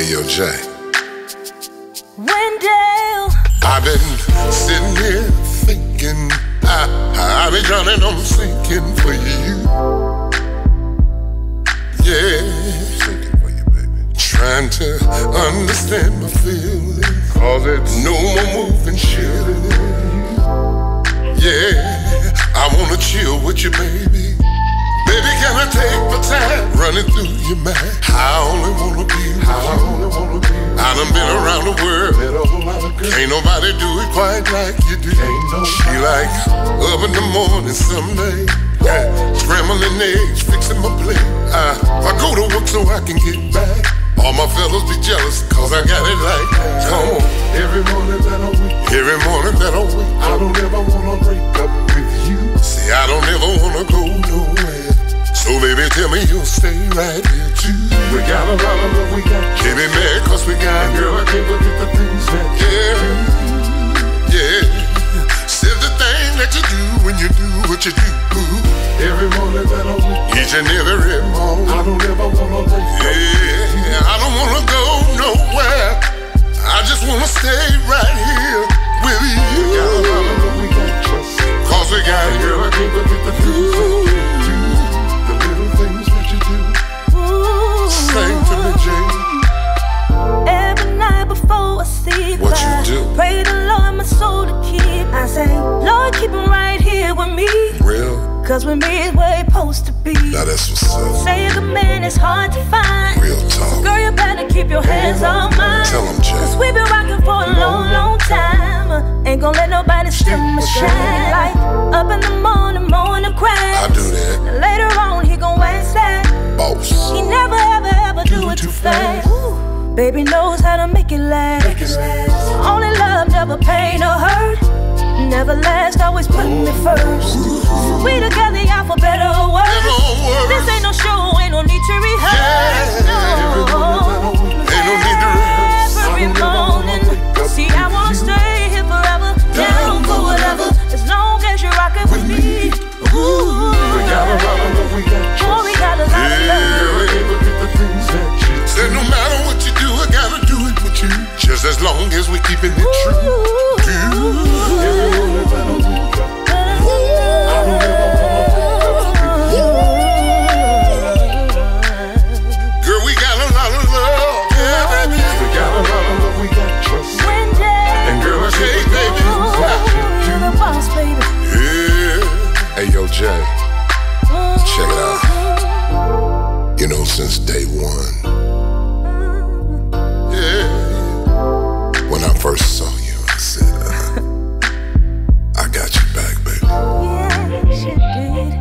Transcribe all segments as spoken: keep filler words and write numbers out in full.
Hey, yo, Jay. Wendell. I've been sitting here thinking, I, I've been drowning, I'm sinking for you. Yeah, sinking for you, baby. Trying to understand my feelings, cause it's no more moving shit. Yeah, I wanna chill with you, baby. Baby, can I take my time running through your mind? I only wanna be with I you. Only wanna be I done been around the world. Ain't nobody do it quite like you do. She like up in the morning someday, yeah, scrambling eggs, fixing my plate. I, I go to work so I can get back. All my fellas be jealous cause I got it like that. Come on. Every morning that I wake, every morning that I wake, I don't ever wanna break up with you. See, I don't ever wanna go nowhere. So baby, tell me you'll stay right here too. We got a lot of love, we got. Can't be mad cause we got. And girl, I can't forget the things that yeah, you do. Yeah. Said the thing that you do when you do what you do. Every morning that I wake, each and every morning, I don't ever wanna break up. Yeah, I don't wanna go nowhere. I just wanna stay right here with you. We got a lot of love, we got trust. Cause we got. And girl, I can't forget the things that you do. Sing to me, Jay. Every night before I sleep, what I you do? Pray the Lord my soul to keep. I say, Lord, keep him right here with me. Real? Cause with me is where he's supposed to be. Now that's what's up. Say a good man is hard to find. Real talk. So girl, you better keep your hands on mine. Tell him, Jay. Cause we been rocking for a long, long time. Ain't gon' let nobody steal my shine. Like up in the morning, morning crash. I do that. Now later on, he gon' wax that. Boss. He never, ever, ever do, do it too fast. Ooh. Baby knows how to make it last. Make it last. Only love, never pain or hurt. Never last, always putting me first. Ooh. We together, y'all for better or worse. worse. This ain't no show, ain't no need to rehearse. Yeah. No. Ain't no need to rehearse. Every morning. See, I wanna stay here forever. Down for whatever. As long as you're rocking with me. Ooh. We got a lot of love, we got trust. Oh, we got a lot of love. Yeah. Said no matter what you do, I gotta do it with you. Just as long as we keeping it true. Girl, we got a lot of love. Yeah, baby. We got a lot of love, we got trust. And girl, I say, baby, you're the boss, baby. Yeah. Hey, yo, Jay. Check it out. You know, since day one, yeah, when I first saw you, I said, uh, I got you back, baby. Yes, you did.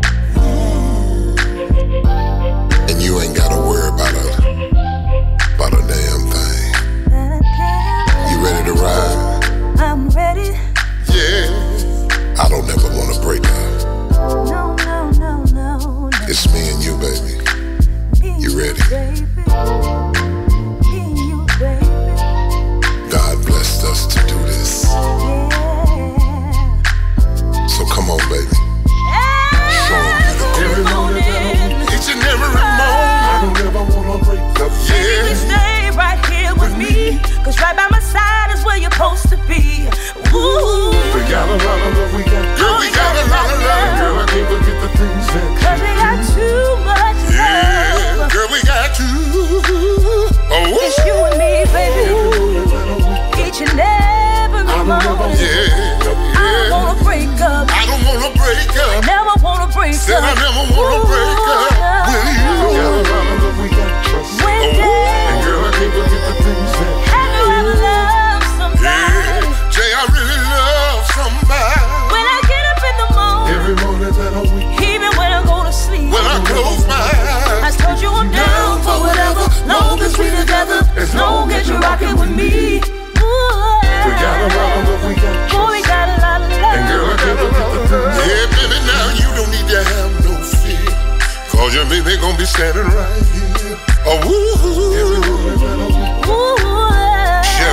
And you ain't gotta worry about a, about a damn thing. You ready to ride? I'm ready. Yeah. I don't ever wanna break up. No, no, no, no, no. It's me and you, baby. Me You ready? Baby. Me and you, baby. God blessed us to do this. Yeah. So come on, baby. Show 'em you the Every morning. Each and every morning. I don't ever wanna break up. Baby, you stay right here with me. Cause right by my side is where you're supposed to be. Ooh. We got a lot of love, we got. Girl, we got a lot of love. Girl, I can't forget the things that. Cause we got too much love. Yeah, girl, we got too. Oh, it's you and me, baby. Each and every morning. Yeah, yeah. I don't wanna break up. I don't wanna break up. I never wanna break Said up. I never wanna break up with you. We got a lot of love, we got trust. When Oh, and girl, I can't forget the things that. Have you ever loved somebody? Yeah, Jay, I really love somebody. When I get up in the morning, every morning that I wake, even when I go to sleep, when I close my eyes, I told you I'm down for whatever. Long as we together, as long as you're rocking with me. Ooh, we got a lot of love, we got trust. Boy, we got a lot of love. And girl, I can't forget the things. Yeah, baby, now you don't need to have no fear. Cause your baby gon' be standing right here. Oh, woo, every morning that I wake.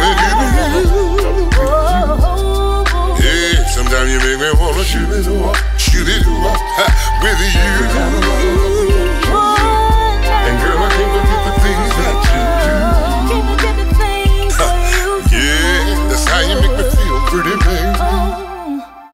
Ooh, yeah, sometimes you make me wanna shoot it up.